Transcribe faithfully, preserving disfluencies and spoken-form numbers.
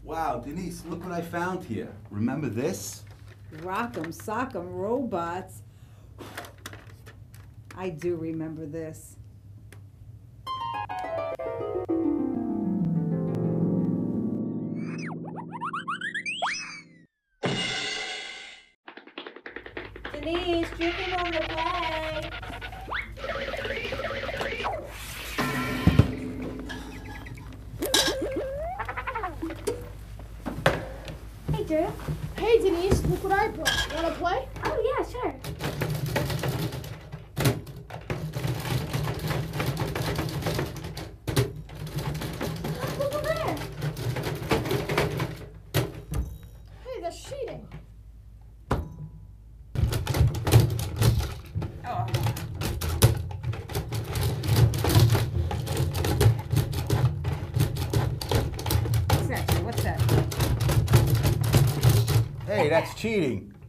Wow, Denise, look what I found here. Remember this? Rock'em Sock'em Robots. I do remember this. Denise, drinking on the way. Hey, Drew. Hey, Denise, look what I brought. Wanna play? Oh, yeah, sure. Look over there. Hey, that's cheating. Oh. What's that? What's that? Hey, that's cheating.